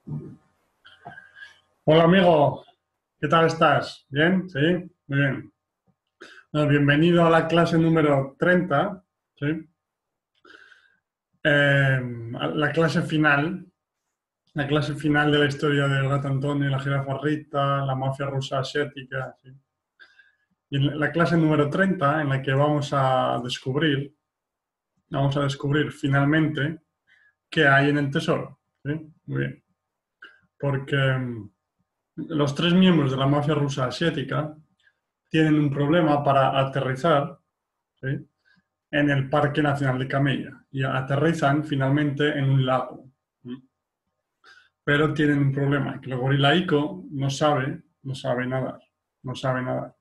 Hola amigo, ¿qué tal estás? ¿Bien? ¿Sí? Muy bien. Bueno, bienvenido a la clase número 30, ¿sí? A la clase final de la historia del gato Antonio, la jirafa Rita, la mafia rusa asiática, ¿sí? Y en la clase número 30, en la que vamos a descubrir finalmente qué hay en el tesoro, ¿sí? Muy bien. Porque los tres miembros de la mafia rusa asiática tienen un problema para aterrizar, ¿sí? En el Parque Nacional de Camella y aterrizan finalmente en un lago. Pero tienen un problema, que el gorila Iko no sabe nadar, no sabe nadar.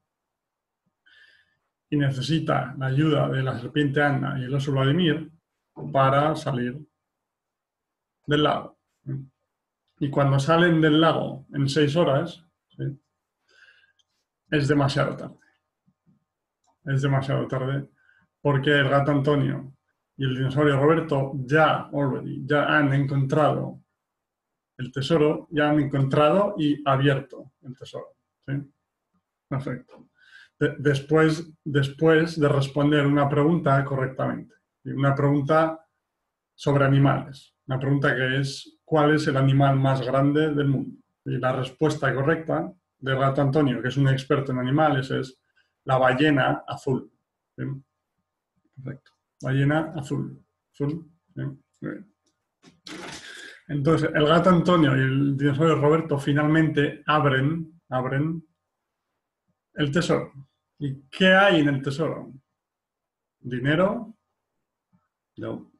Y necesita la ayuda de la serpiente Anna y el oso Vladimir para salir del lago. Y cuando salen del lago en 6 horas, ¿sí? Es demasiado tarde. Es demasiado tarde porque el gato Antonio y el dinosaurio Roberto ya han encontrado el tesoro, ya han encontrado y abierto el tesoro. ¿Sí? Perfecto. Después de responder una pregunta correctamente, una pregunta sobre animales, una pregunta que es ¿cuál es el animal más grande del mundo? Y la respuesta correcta del gato Antonio, que es un experto en animales, es la ballena azul. ¿Sí? Perfecto. Ballena azul. Azul. ¿Sí? Muy bien. Entonces, el gato Antonio y el dinosaurio Roberto finalmente abren el tesoro. ¿Y qué hay en el tesoro? ¿Dinero? No.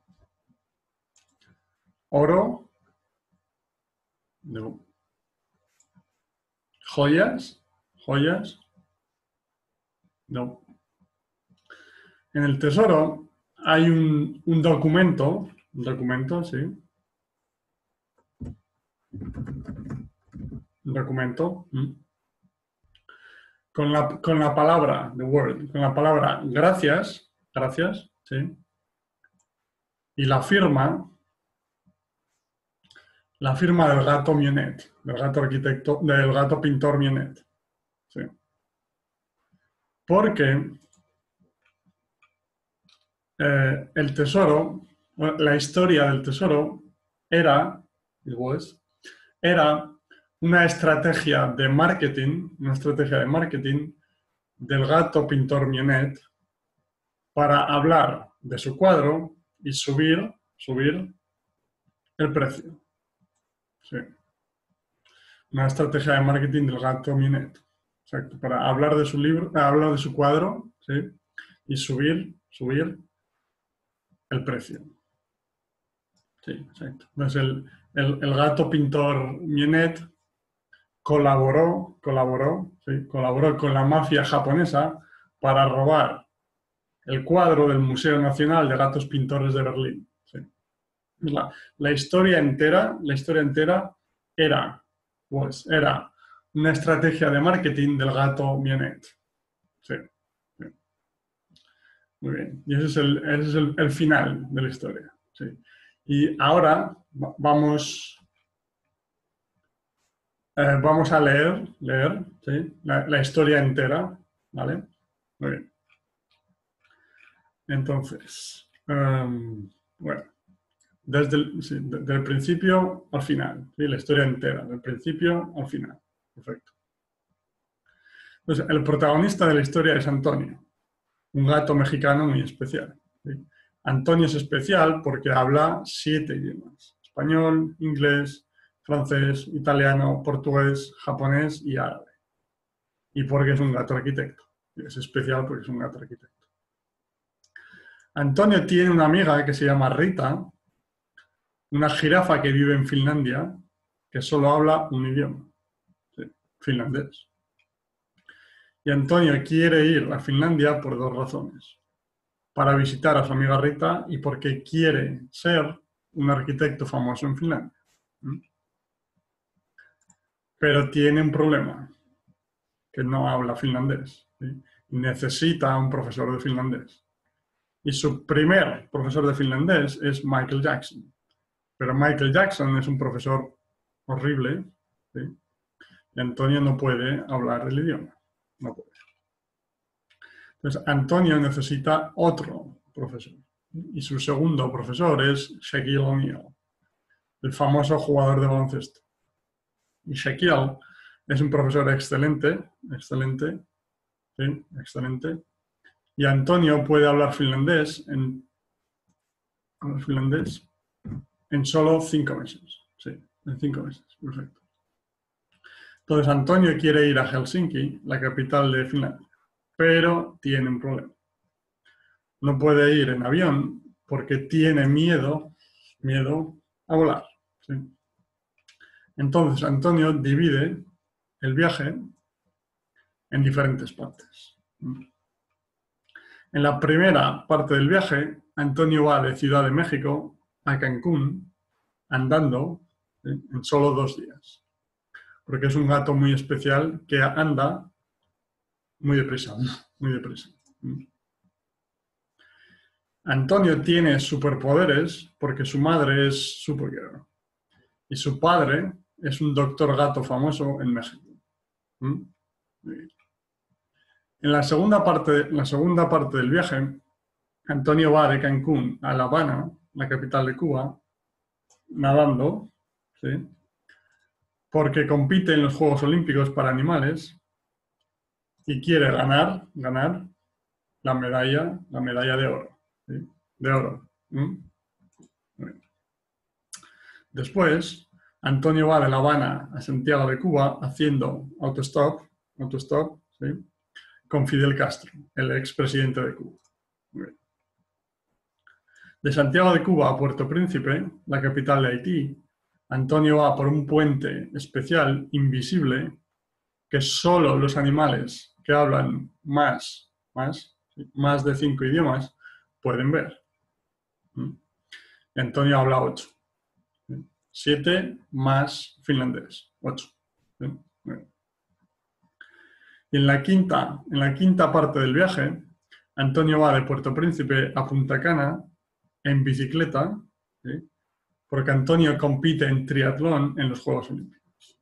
¿Oro? No. ¿Joyas? ¿Joyas? No. En el tesoro hay un documento, sí, un documento, con la palabra, the word, con la palabra gracias, sí, y la firma del gato Mionet, del gato arquitecto, del gato pintor Mionet. Sí. Porque el tesoro, la historia del tesoro era, era una estrategia de marketing del gato pintor Mionet para hablar de su cuadro y subir el precio. Sí. Una estrategia de marketing del gato Minet. Exacto, para hablar de su libro, hablar de su cuadro, ¿sí? Y subir el precio. Sí, exacto. Entonces el gato pintor Minet colaboró con la mafia japonesa para robar el cuadro del Museo Nacional de Gatos Pintores de Berlín. Sí. La historia entera era, era una estrategia de marketing del gato Mionet. Sí, sí, muy bien. Y ese es el final de la historia. Sí. Y ahora vamos a leer ¿sí? La historia entera, ¿vale? Muy bien. Entonces, bueno, desde el principio al final, ¿sí? La historia entera, del principio al final. Perfecto. Entonces, el protagonista de la historia es Antonio, un gato mexicano muy especial. ¿Sí? Antonio es especial porque habla 7 idiomas: español, inglés, francés, italiano, portugués, japonés y árabe. Y porque es un gato arquitecto. Es especial porque es un gato arquitecto. Antonio tiene una amiga que se llama Rita, una jirafa que vive en Finlandia, que solo habla un idioma, ¿sí? Finlandés. Y Antonio quiere ir a Finlandia por 2 razones: para visitar a su amiga Rita y porque quiere ser un arquitecto famoso en Finlandia. Pero tiene un problema, que no habla finlandés. ¿Sí? Necesita un profesor de finlandés. Y su primer profesor de finlandés es Michael Jackson. Pero Michael Jackson es un profesor horrible, ¿sí? Y Antonio no puede hablar el idioma. No puede. Entonces, Antonio necesita otro profesor. Y su segundo profesor es Shaquille O'Neal, el famoso jugador de baloncesto. Y Shaquille es un profesor excelente, excelente, ¿sí? Excelente. Y Antonio puede hablar finlandés en solo 5 meses. Sí, en 5 meses. Perfecto. Entonces Antonio quiere ir a Helsinki, la capital de Finlandia, pero tiene un problema. No puede ir en avión porque tiene miedo a volar. ¿Sí? Entonces Antonio divide el viaje en diferentes partes. En la primera parte del viaje, Antonio va de Ciudad de México a Cancún andando, ¿sí? En solo 2 días. Porque es un gato muy especial que anda muy deprisa, muy deprisa. Antonio tiene superpoderes porque su madre es superhero y su padre es un doctor gato famoso en México. En la segunda parte del viaje, Antonio va de Cancún a La Habana, la capital de Cuba, nadando, ¿sí? Porque compite en los Juegos Olímpicos para animales y quiere ganar la medalla de oro. ¿Sí? De oro. Después, Antonio va de La Habana a Santiago de Cuba haciendo autostop, ¿sí? Con Fidel Castro, el expresidente de Cuba. De Santiago de Cuba a Puerto Príncipe, la capital de Haití, Antonio va por un puente especial, invisible, que solo los animales que hablan más de 5 idiomas pueden ver. Antonio habla 8. 7 más finlandés. 8. Y en la quinta parte del viaje, Antonio va de Puerto Príncipe a Punta Cana en bicicleta, ¿sí? Porque Antonio compite en triatlón en los Juegos Olímpicos.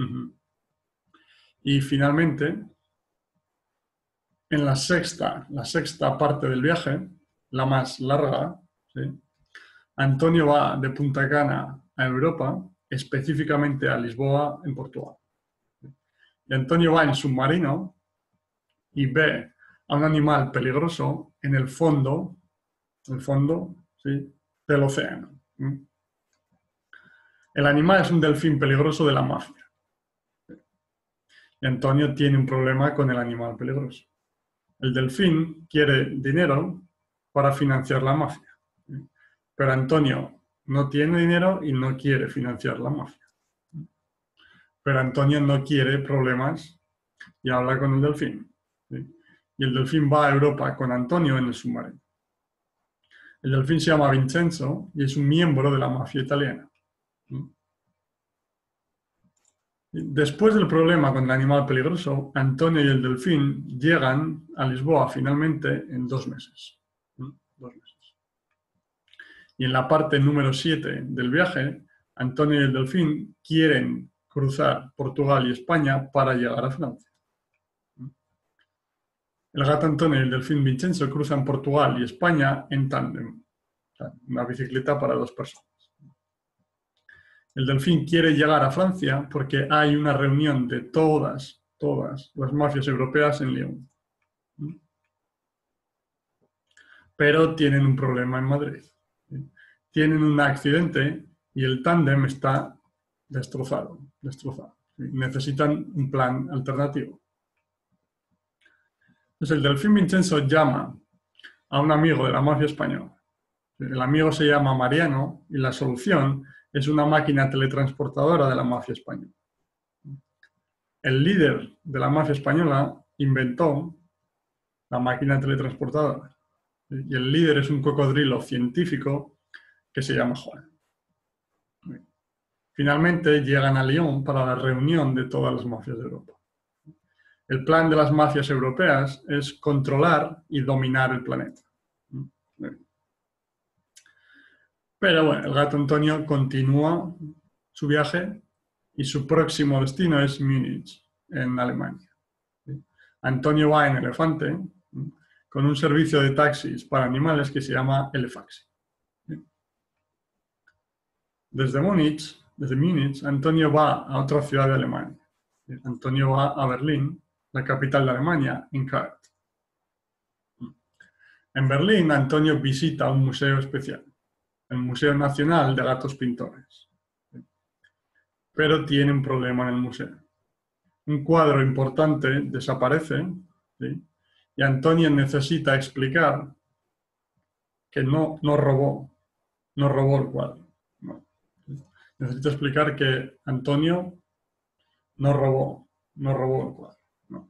Y finalmente, en la sexta parte del viaje, la más larga, ¿sí? Antonio va de Punta Cana a Europa, específicamente a Lisboa, en Portugal. Y Antonio va en submarino y ve a un animal peligroso en el fondo, ¿sí? Del océano. El animal es un delfín peligroso de la mafia. Y Antonio tiene un problema con el animal peligroso. El delfín quiere dinero para financiar la mafia. Pero Antonio no tiene dinero y no quiere financiar la mafia. Pero Antonio no quiere problemas y habla con el delfín. ¿Sí? Y el delfín va a Europa con Antonio en el submarino. El delfín se llama Vincenzo y es un miembro de la mafia italiana. Después del problema con el animal peligroso, Antonio y el delfín llegan a Lisboa finalmente en 2 meses. 2 meses. Y en la parte número 7 del viaje, Antonio y el delfín quieren cruzar Portugal y España para llegar a Francia. El gato Antonio y el delfín Vincenzo cruzan Portugal y España en tándem. O sea, una bicicleta para 2 personas. El delfín quiere llegar a Francia porque hay una reunión de todas las mafias europeas en Lyon. Pero tienen un problema en Madrid. Tienen un accidente y el tándem está destrozado. Necesitan un plan alternativo. Entonces el delfín Vincenzo llama a un amigo de la mafia española. El amigo se llama Mariano y la solución es una máquina teletransportadora de la mafia española. El líder de la mafia española inventó la máquina teletransportadora. Y el líder es un cocodrilo científico que se llama Juan. Finalmente llegan a Lyon para la reunión de todas las mafias de Europa. El plan de las mafias europeas es controlar y dominar el planeta. Pero bueno, el gato Antonio continúa su viaje y su próximo destino es Múnich, en Alemania. ¿Sí? Antonio va en elefante, ¿sí?, con un servicio de taxis para animales que se llama Elefaxi. ¿Sí? Desde Múnich, Antonio va a otra ciudad de Alemania. ¿Sí? Antonio va a Berlín, la capital de Alemania, en Kart. En Berlín, Antonio visita un museo especial, el Museo Nacional de Gatos Pintores. Pero tiene un problema en el museo. Un cuadro importante desaparece, ¿sí?, y Antonio necesita explicar que no robó el cuadro. No. Necesita explicar que Antonio no robó el cuadro. No.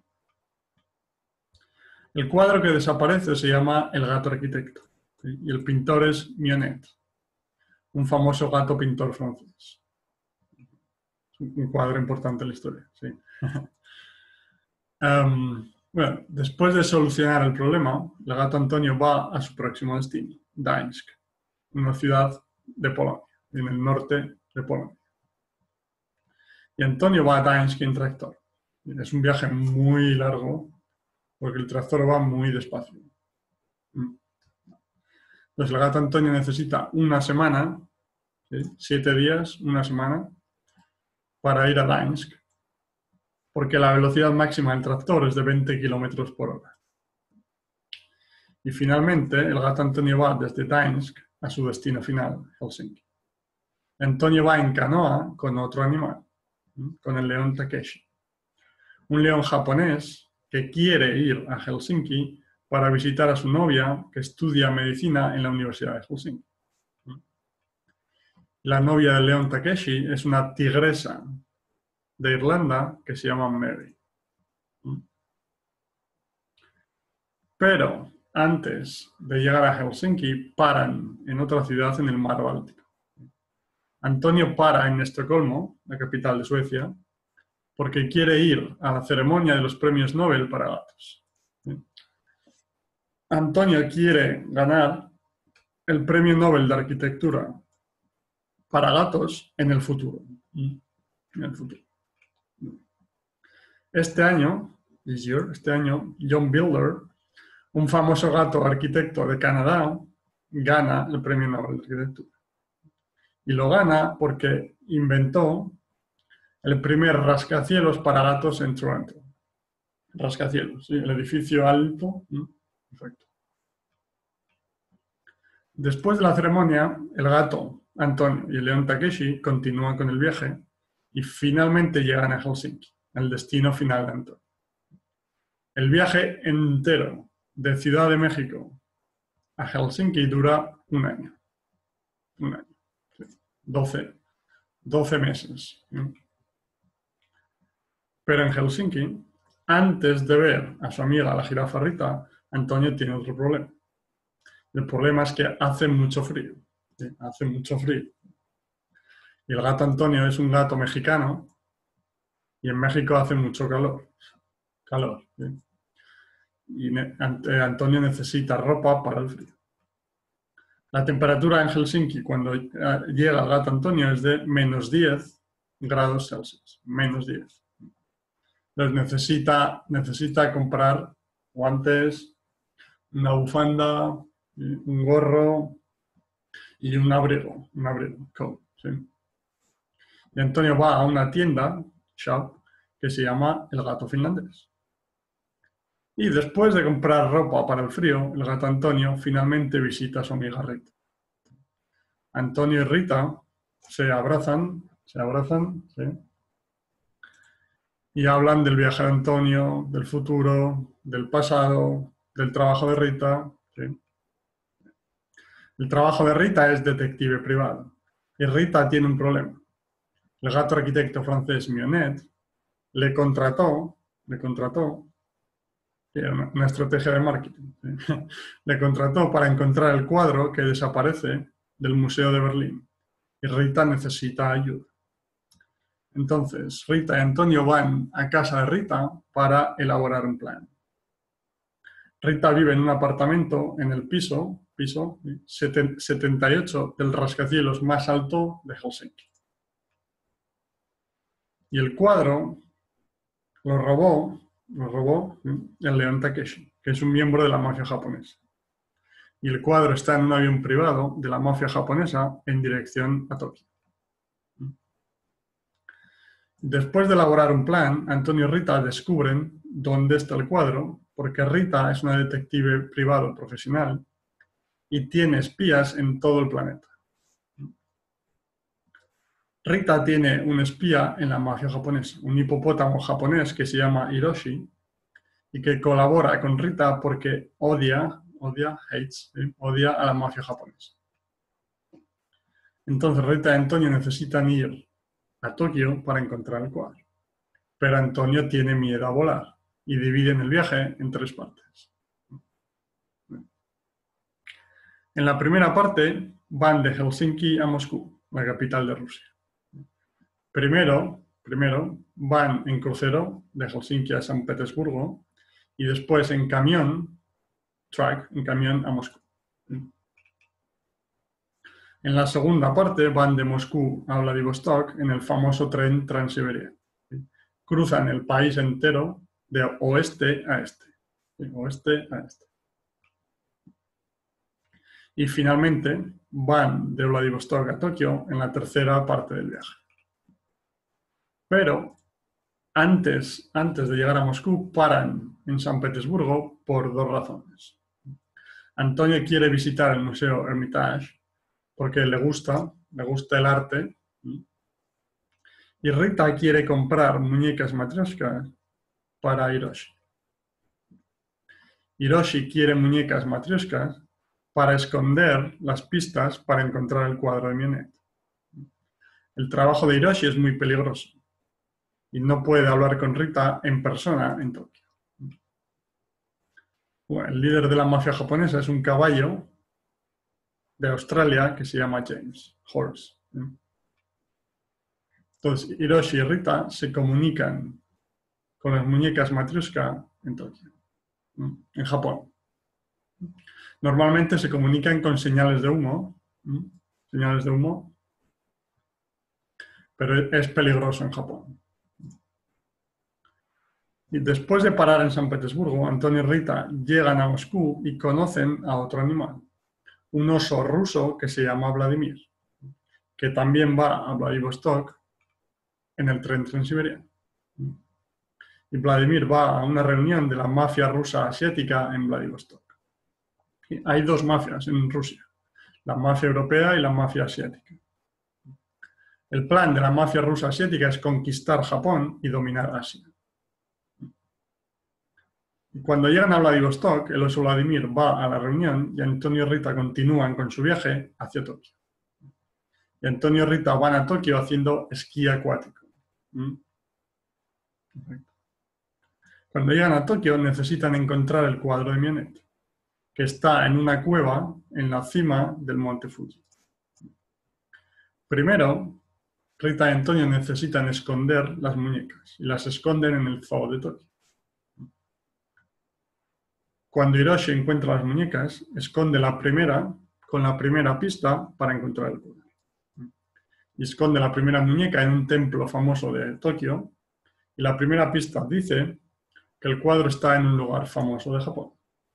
El cuadro que desaparece se llama El gato arquitecto, ¿sí?, y el pintor es Mionet, un famoso gato pintor francés. Un cuadro importante en la historia, sí. Bueno, después de solucionar el problema, el gato Antonio va a su próximo destino, Gdańsk, una ciudad de Polonia, en el norte de Polonia. Y Antonio va a Gdańsk en tractor. Es un viaje muy largo porque el tractor va muy despacio. Entonces el gato Antonio necesita una semana, ¿sí?, 7 días, una semana, para ir a Gdańsk, porque la velocidad máxima del tractor es de 20 km por hora. Y finalmente, el gato Antonio va desde Gdańsk a su destino final, Helsinki. Antonio va en canoa con otro animal, con el león Takeshi, un león japonés que quiere ir a Helsinki para visitar a su novia que estudia medicina en la Universidad de Helsinki. La novia del león Takeshi es una tigresa de Irlanda que se llama Mary. Pero antes de llegar a Helsinki, paran en otra ciudad en el mar Báltico. Antonio para en Estocolmo, la capital de Suecia, porque quiere ir a la ceremonia de los premios Nobel para gatos. Antonio quiere ganar el premio Nobel de Arquitectura para gatos en el futuro. Este año, John Builder, un famoso gato arquitecto de Canadá, gana el premio Nobel de Arquitectura. Y lo gana porque inventó el primer rascacielos para gatos en Toronto. Rascacielos, ¿sí?, el edificio alto. Perfecto. Después de la ceremonia, el gato Antonio y el león Takeshi continúan con el viaje y finalmente llegan a Helsinki, el destino final de Antonio. El viaje entero de Ciudad de México a Helsinki dura un año. Un año. 12 meses. Pero en Helsinki, antes de ver a su amiga la jirafa Rita, Antonio tiene otro problema. El problema es que hace mucho frío. ¿Sí? Hace mucho frío. Y el gato Antonio es un gato mexicano y en México hace mucho calor. ¿Sí? Y Antonio necesita ropa para el frío. La temperatura en Helsinki cuando llega el gato Antonio es de -10 grados Celsius. -10. Entonces necesita comprar guantes, una bufanda, un gorro y un abrigo, coat, ¿sí? Y Antonio va a una tienda, shop, que se llama El Gato Finlandés. Y después de comprar ropa para el frío, el gato Antonio finalmente visita a su amiga Rita. Antonio y Rita se abrazan, ¿sí?, y hablan del viaje de Antonio, del futuro, del pasado, del trabajo de Rita. ¿Sí? El trabajo de Rita es detective privado. Y Rita tiene un problema. El gato arquitecto francés Mionet le contrató, que era una estrategia de marketing, ¿sí?, le contrató para encontrar el cuadro que desaparece del Museo de Berlín. Y Rita necesita ayuda. Entonces, Rita y Antonio van a casa de Rita para elaborar un plan. Rita vive en un apartamento en el piso 78 del rascacielos más alto de Helsinki. Y el cuadro lo robó el Leon Takeshi, que es un miembro de la mafia japonesa. Y el cuadro está en un avión privado de la mafia japonesa en dirección a Tokio. Después de elaborar un plan, Antonio y Rita descubren dónde está el cuadro, porque Rita es una detective privado profesional y tiene espías en todo el planeta. Rita tiene un espía en la mafia japonesa, un hipopótamo japonés que se llama Hiroshi y que colabora con Rita porque odia a la mafia japonesa. Entonces Rita y Antonio necesitan ir a Tokio para encontrar el cuadro. Pero Antonio tiene miedo a volar y dividen el viaje en 3 partes. En la primera parte van de Helsinki a Moscú, la capital de Rusia. Primero van en crucero de Helsinki a San Petersburgo y después en camión a Moscú. En la segunda parte van de Moscú a Vladivostok en el famoso tren Transiberia. Cruzan el país entero de oeste a este. Y finalmente van de Vladivostok a Tokio en la tercera parte del viaje. Pero antes de llegar a Moscú paran en San Petersburgo por 2 razones. Antonio quiere visitar el Museo Hermitage porque le gusta el arte. Y Rita quiere comprar muñecas matrioshka para Hiroshi. Hiroshi quiere muñecas matrioshkas para esconder las pistas para encontrar el cuadro de Mionet. El trabajo de Hiroshi es muy peligroso y no puede hablar con Rita en persona en Tokio. Bueno, el líder de la mafia japonesa es un caballo de Australia que se llama James Horse. Entonces, Hiroshi y Rita se comunican con las muñecas matrioshka en Tokio, en Japón. Normalmente se comunican con señales de humo, pero es peligroso en Japón. Y después de parar en San Petersburgo, Antonio y Rita llegan a Moscú y conocen a otro animal, un oso ruso que se llama Vladimir, que también va a Vladivostok en el tren Transiberia. Y Vladimir va a una reunión de la mafia rusa asiática en Vladivostok. Y hay 2 mafias en Rusia, la mafia europea y la mafia asiática. El plan de la mafia rusa asiática es conquistar Japón y dominar Asia. Y cuando llegan a Vladivostok, el oso Vladimir va a la reunión y Antonio y Rita continúan con su viaje hacia Tokio. Y Antonio y Rita van a Tokio haciendo esquí acuático. Cuando llegan a Tokio necesitan encontrar el cuadro de Mionet, que está en una cueva en la cima del monte Fuji. Primero, Rita y Antonio necesitan esconder las muñecas y las esconden en el zoo de Tokio. Cuando Hiroshi encuentra las muñecas, esconde la primera con la primera pista para encontrar el cuadro. Y esconde la primera muñeca en un templo famoso de Tokio y la primera pista dice que el cuadro está en un lugar famoso de Japón.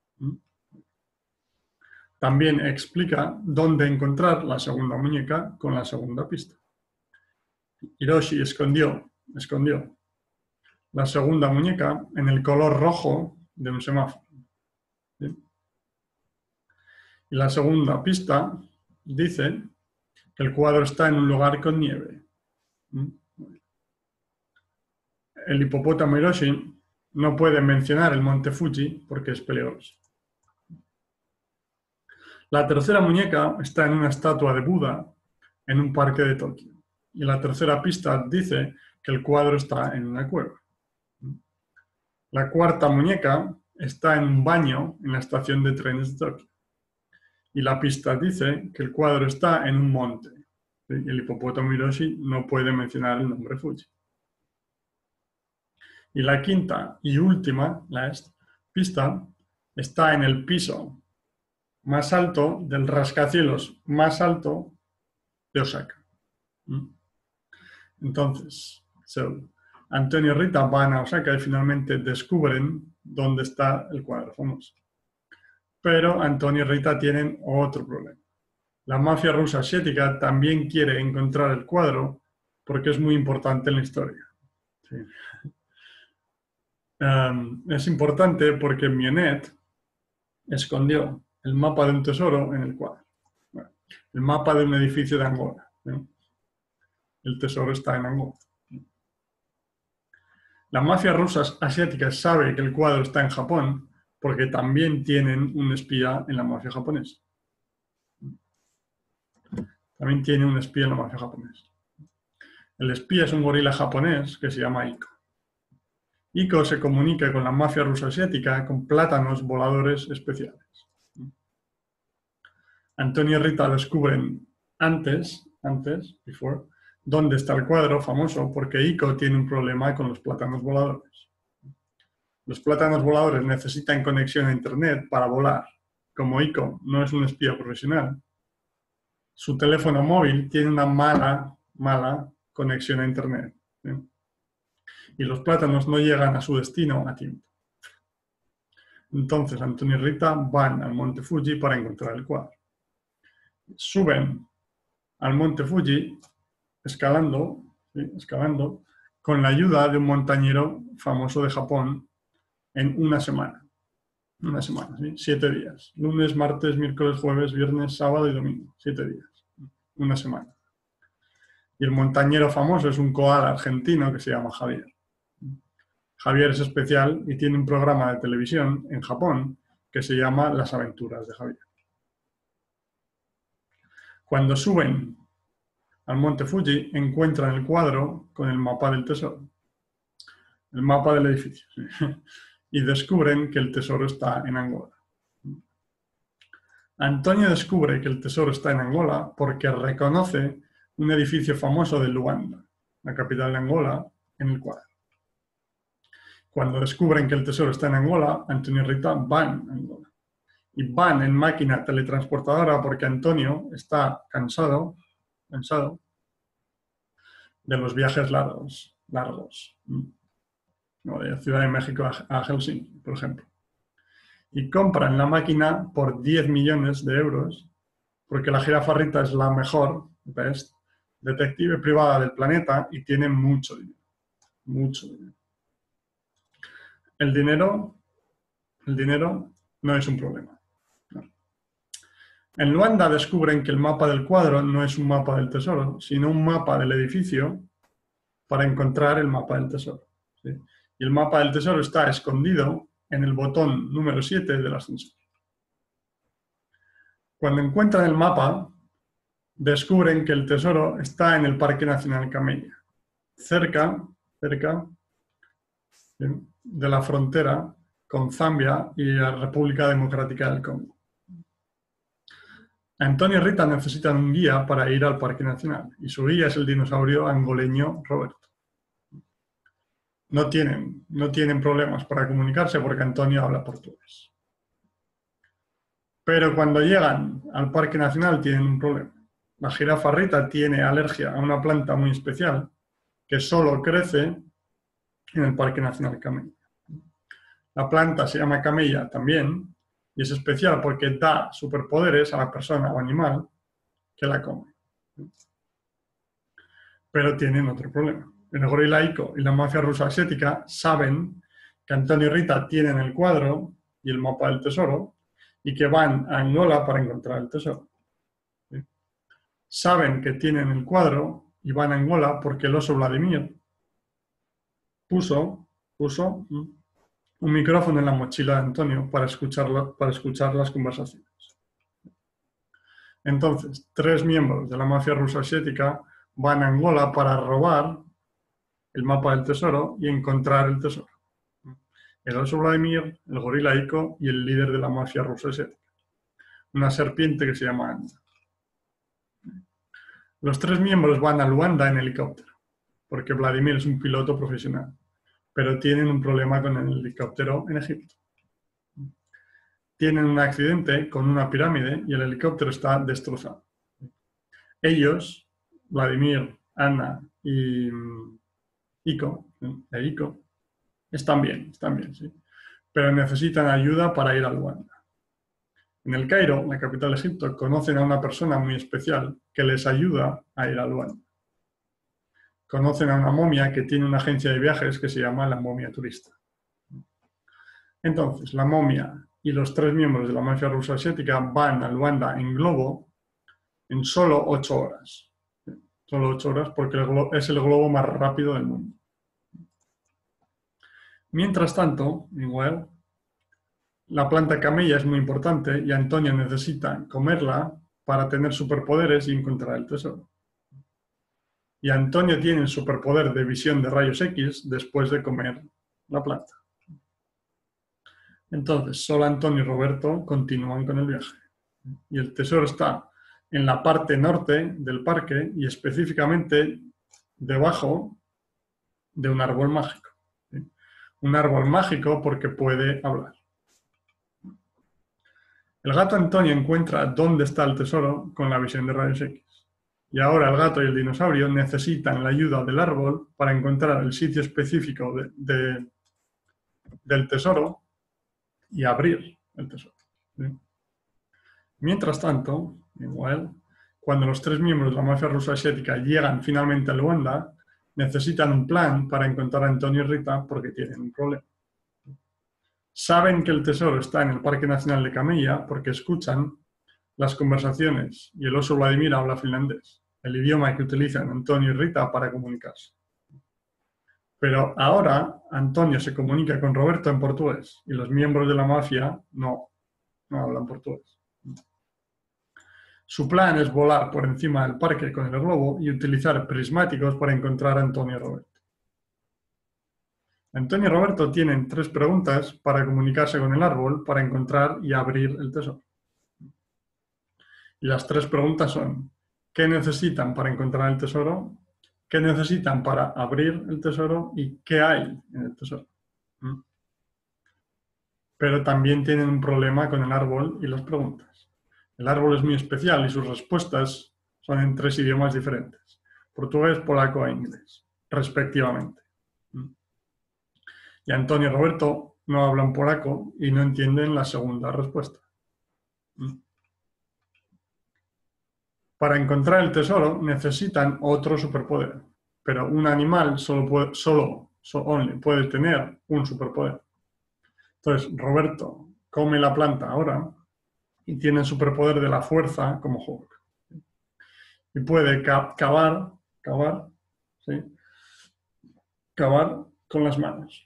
También explica dónde encontrar la segunda muñeca con la segunda pista. Hiroshi escondió la segunda muñeca en el color rojo de un semáforo. ¿Sí? Y la segunda pista dice que el cuadro está en un lugar con nieve. El hipopótamo Hiroshi no puede mencionar el monte Fuji porque es peligroso. La tercera muñeca está en una estatua de Buda en un parque de Tokio. Y la tercera pista dice que el cuadro está en una cueva. La cuarta muñeca está en un baño en la estación de trenes de Tokio. Y la pista dice que el cuadro está en un monte. El hipopótamo Hiroshi no puede mencionar el nombre Fuji. Y la quinta y última, pista, está en el piso más alto del rascacielos más alto de Osaka. Entonces, So, Antonio y Rita van a Osaka y finalmente descubren dónde está el cuadro famoso. Pero Antonio y Rita tienen otro problema. La mafia rusa asiática también quiere encontrar el cuadro porque es muy importante en la historia. Sí. Es importante porque Mionet escondió el mapa de un tesoro en el cuadro. Bueno, el mapa de un edificio de Angola. ¿No? El tesoro está en Angola. La mafia rusa asiática sabe que el cuadro está en Japón porque también tienen un espía en la mafia japonesa. También tiene un espía en la mafia japonesa. El espía es un gorila japonés que se llama Iko. Iko se comunica con la mafia rusa asiática con plátanos voladores especiales. Antonio y Rita descubren before, dónde está el cuadro famoso porque Iko tiene un problema con los plátanos voladores. Los plátanos voladores necesitan conexión a internet para volar. Como Iko no es un espía profesional, su teléfono móvil tiene una mala conexión a internet. ¿Sí? Y los plátanos no llegan a su destino a tiempo. Entonces Antonio y Rita van al monte Fuji para encontrar el cuadro. Suben al monte Fuji escalando, con la ayuda de un montañero famoso de Japón en una semana. Una semana, ¿sí? 7 días. Lunes, martes, miércoles, jueves, viernes, sábado y domingo. 7 días. Una semana. Y el montañero famoso es un koala argentino que se llama Javier. Javier es especial y tiene un programa de televisión en Japón que se llama Las aventuras de Javier. Cuando suben al monte Fuji, encuentran el cuadro con el mapa del tesoro. El mapa del edificio. ¿Sí? Y descubren que el tesoro está en Angola. Antonio descubre que el tesoro está en Angola porque reconoce un edificio famoso de Luanda, la capital de Angola, en el cuadro. Cuando descubren que el tesoro está en Angola, Antonio y Rita van a Angola. Y van en máquina teletransportadora porque Antonio está cansado de los viajes largos. ¿No? De Ciudad de México a Helsinki, por ejemplo. Y compran la máquina por 10 millones de euros porque la jirafa Rita es la mejor, best, detective privada del planeta y tiene mucho dinero. Mucho dinero. El dinero no es un problema. No. En Luanda descubren que el mapa del cuadro no es un mapa del tesoro, sino un mapa del edificio para encontrar el mapa del tesoro. ¿Sí? Y el mapa del tesoro está escondido en el botón número 7 del ascensor. Cuando encuentran el mapa, descubren que el tesoro está en el Parque Nacional Cameya, cerca de la frontera con Zambia y la República Democrática del Congo. Antonio y Rita necesitan un guía para ir al Parque Nacional y su guía es el dinosaurio angoleño Roberto. No tienen problemas para comunicarse porque Antonio habla portugués. Pero cuando llegan al Parque Nacional tienen un problema. La jirafa Rita tiene alergia a una planta muy especial que solo crece en el Parque Nacional Cameya. La planta se llama cameya también y es especial porque da superpoderes a la persona o animal que la come. Pero tienen otro problema. El gorila Iko y la mafia rusa asiática saben que Antonio y Rita tienen el cuadro y el mapa del tesoro y que van a Angola para encontrar el tesoro. ¿Sí? Saben que tienen el cuadro y van a Angola porque el oso Vladimir puso un micrófono en la mochila de Antonio para escuchar las conversaciones. Entonces, 3 miembros de la mafia rusa asiática van a Angola para robar el mapa del tesoro y encontrar el tesoro. El oso Vladimir, el gorila Iko y el líder de la mafia rusa asiática. Una serpiente que se llama Anda. Los 3 miembros van a Luanda en helicóptero, porque Vladimir es un piloto profesional, pero tienen un problema con el helicóptero en Egipto. Tienen un accidente con una pirámide y el helicóptero está destrozado. Ellos, Vladimir, Anna y Ico, de Ico, están bien, sí. Pero necesitan ayuda para ir a Luanda. En el Cairo, la capital de Egipto, conocen a una persona muy especial que les ayuda a ir a Luanda. Conocen a una momia que tiene una agencia de viajes que se llama la Momia Turista. Entonces, la momia y los 3 miembros de la mafia rusa asiática van a Luanda en globo en solo 8 horas. Solo 8 horas porque es el globo más rápido del mundo. Mientras tanto, igual, la planta camella es muy importante y Antonio necesita comerla para tener superpoderes y encontrar el tesoro. Y Antonio tiene el superpoder de visión de rayos X después de comer la planta. Entonces, solo Antonio y Roberto continúan con el viaje. Y el tesoro está en la parte norte del parque y específicamente debajo de un árbol mágico. ¿Sí? Un árbol mágico porque puede hablar. El gato Antonio encuentra dónde está el tesoro con la visión de rayos X. Y ahora el gato y el dinosaurio necesitan la ayuda del árbol para encontrar el sitio específico del tesoro y abrir el tesoro. ¿Sí? Mientras tanto, igual, cuando los 3 miembros de la mafia rusa asiática llegan finalmente a Luanda, necesitan un plan para encontrar a Antonio y Rita porque tienen un problema. Saben que el tesoro está en el Parque Nacional de Camella porque escuchan las conversaciones y el oso Vladimir habla finlandés, el idioma que utilizan Antonio y Rita para comunicarse. Pero ahora Antonio se comunica con Roberto en portugués y los miembros de la mafia no hablan portugués. Su plan es volar por encima del parque con el globo y utilizar prismáticos para encontrar a Antonio y Roberto. Antonio y Roberto tienen 3 preguntas para comunicarse con el árbol para encontrar y abrir el tesoro. Y las 3 preguntas son: ¿qué necesitan para encontrar el tesoro? ¿Qué necesitan para abrir el tesoro? ¿Y qué hay en el tesoro? Pero también tienen un problema con el árbol y las preguntas. El árbol es muy especial y sus respuestas son en 3 idiomas diferentes: portugués, polaco e inglés, respectivamente. Y Antonio y Roberto no hablan polaco y no entienden la segunda respuesta. Para encontrar el tesoro necesitan otro superpoder, pero un animal solo puede tener un superpoder. Entonces, Roberto come la planta ahora y tiene el superpoder de la fuerza como Hulk. Y puede cavar con las manos.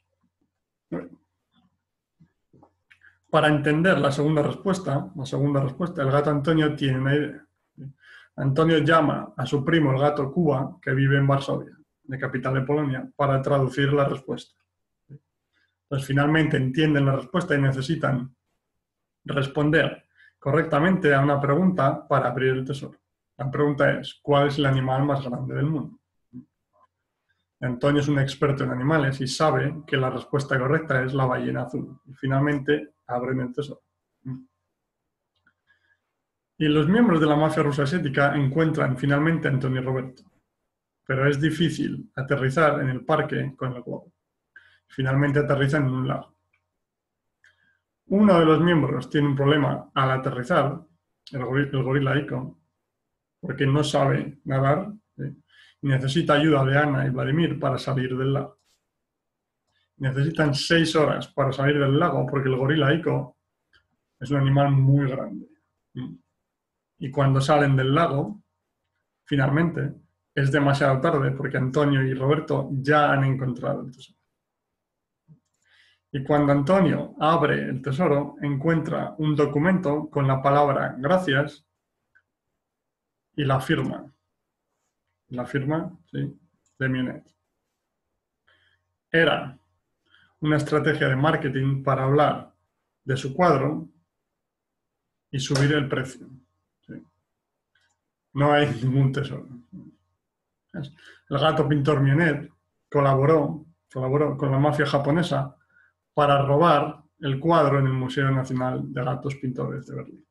Para entender la segunda respuesta, el gato Antonio tiene una idea. Antonio llama a su primo el gato Kuba, que vive en Varsovia, la capital de Polonia, para traducir la respuesta. Entonces, finalmente entienden la respuesta y necesitan responder correctamente a una pregunta para abrir el tesoro. La pregunta es: ¿cuál es el animal más grande del mundo? Antonio es un experto en animales y sabe que la respuesta correcta es la ballena azul. Y finalmente abren el tesoro. Y los miembros de la mafia rusa asiática encuentran finalmente a Antonio y Roberto. Pero es difícil aterrizar en el parque con el globo. Finalmente aterrizan en un lago. Uno de los miembros tiene un problema al aterrizar, el gorila Ico, porque no sabe nadar, ¿sí? Y necesita ayuda de Ana y Vladimir para salir del lago. Necesitan 6 horas para salir del lago porque el gorila Ico es un animal muy grande. Y cuando salen del lago, finalmente, es demasiado tarde porque Antonio y Roberto ya han encontrado el tesoro. Y cuando Antonio abre el tesoro, encuentra un documento con la palabra gracias y la firma. La firma, sí, de Mionet. Era una estrategia de marketing para hablar de su cuadro y subir el precio. Sí. No hay ningún tesoro. El gato pintor Mionet colaboró con la mafia japonesa para robar el cuadro en el Museo Nacional de Gatos Pintores de Berlín.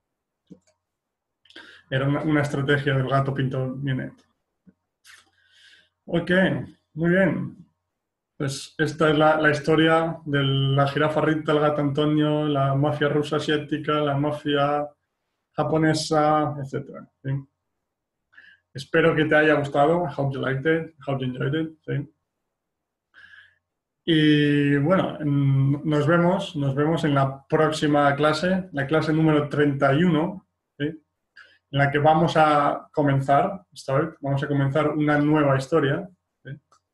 Era una estrategia del gato pintor Mionet. Ok, muy bien. Pues esta es la historia de la jirafa Rita, el gato Antonio, la mafia rusa asiática, la mafia japonesa, etc. ¿Sí? Espero que te haya gustado. I hope you liked it. I hope you enjoyed it. ¿Sí? Y bueno, nos vemos en la próxima clase, la clase número 31, ¿sí? En la que vamos a comenzar, vamos a comenzar una nueva historia, ¿sí?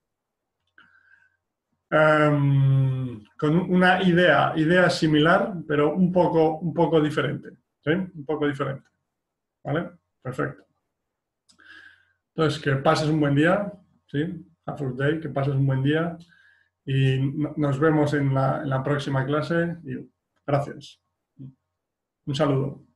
Con una idea similar, pero un poco diferente, ¿sí? Un poco diferente, ¿vale? Perfecto. Entonces, que pases un buen día, ¿sí? Have a good day, que pases un buen día y nos vemos en la próxima clase y gracias. Un saludo.